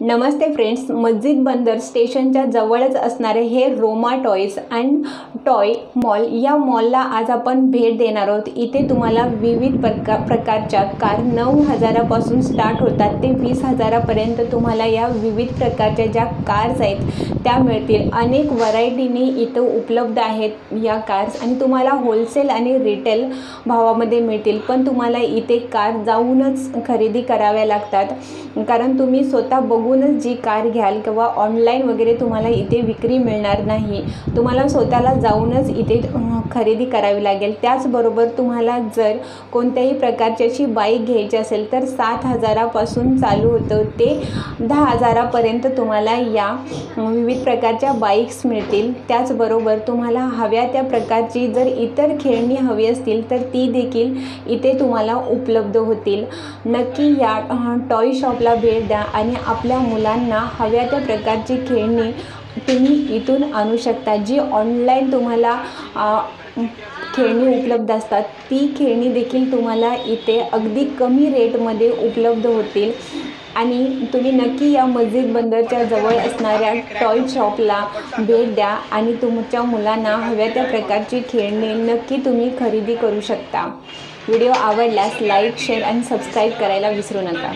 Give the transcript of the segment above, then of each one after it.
नमस्ते friends, मस्जिद बंदर स्टेशनच्या जवळच असणारे हे Roma toys and toy mall या मॉलला आज आपण भेट देणार आहोत। इथे तुम्हाला विविध प्रकारच्या कार 9,000पासून स्टार्ट होतात ते 20,000पर्यंत तुम्हाला या विविध प्रकारच्या ज्या कार्स आहेत त्या मिळतील। अनेक व्हरायटीने इथे उपलब्ध आहेत या कार्स आणि तुम्हाला होलसेल आणि रिटेल भावामध्ये मिळतील। पण तुम्हाला इथे कार जाऊनच खरेदी कराव्या लागतात, कारण तुम्ही स्वतः बघूनच जी कार घ्याल किंवा ऑनलाईन वगैरे तुम्हाला इथे विक्री मिळणार नाही। तुम्हाला स्वतःला जाऊनच इथे खरेदी करावी लागेल। त्याचबरोबर तुम्हाला जर कोणत्याही प्रकारची अशी बाईक घ्यायची असेल तर 7,000पासून चालू होतं ते 10,000पर्यंत तुम्हाला या विविध प्रकारच्या बाईक्स मिळतील। त्याचबरोबर तुम्हाला हव्या त्या प्रकारची जर इतर खेळणी हवी असतील तर ती देखील इथे तुम्हाला उपलब्ध होतील। नक्की या टॉय शॉपला भेट द्या आणि आपल्या मुलांना हव्या त्या प्रकारची खेळणी तुम्ही इथून आणू शकता। जी ऑनलाईन तुम्हाला खेळणी उपलब्ध असतात ती खेळणी देखील तुम्हाला इथे अगदी कमी रेटमध्ये उपलब्ध होतील। आणि तुम्ही नक्की या मस्जिद बंदरच्या जवळ असणाऱ्या टॉय शॉपला भेट द्या आणि तुमच्या मुलांना हव्या त्या प्रकारची खेळणी नक्की तुम्ही खरेदी करू शकता। व्हिडिओ आवडल्यास लाईक, शेअर आणि सबस्क्राईब करायला विसरू नका।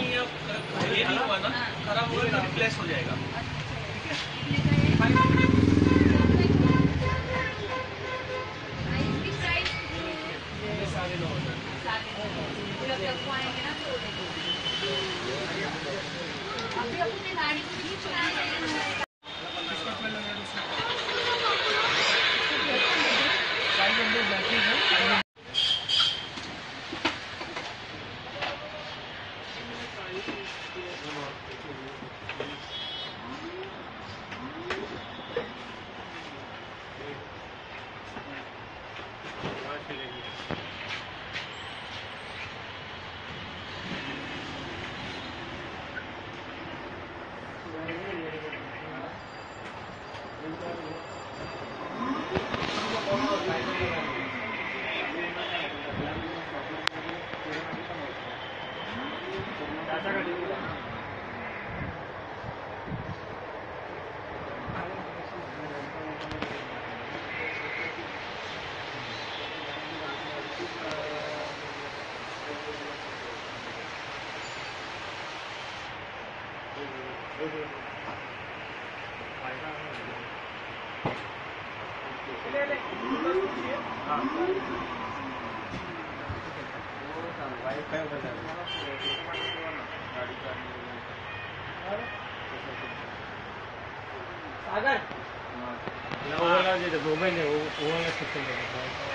सागर